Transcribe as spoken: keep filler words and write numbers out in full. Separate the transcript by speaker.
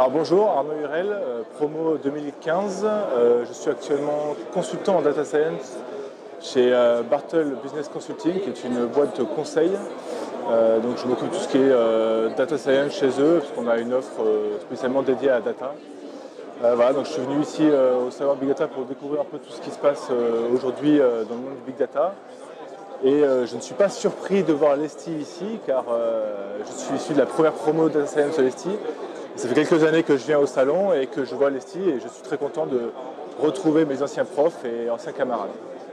Speaker 1: Alors bonjour, Arnaud Hurel, euh, promo deux mille quinze. Euh, je suis actuellement consultant en data science chez euh, Bartle Business Consulting, qui est une boîte de conseil. Euh, donc je m'occupe de tout ce qui est euh, data science chez eux, parce qu'on a une offre euh, spécialement dédiée à la data. Euh, voilà, donc je suis venu ici euh, au Savoir Big Data pour découvrir un peu tout ce qui se passe euh, aujourd'hui euh, dans le monde du Big Data. Et euh, je ne suis pas surpris de voir Lesti ici, car euh, je suis issu de la première promo de Data Science de Lesti. Ça fait quelques années que je viens au salon et que je vois Lesti, et je suis très content de retrouver mes anciens profs et anciens camarades.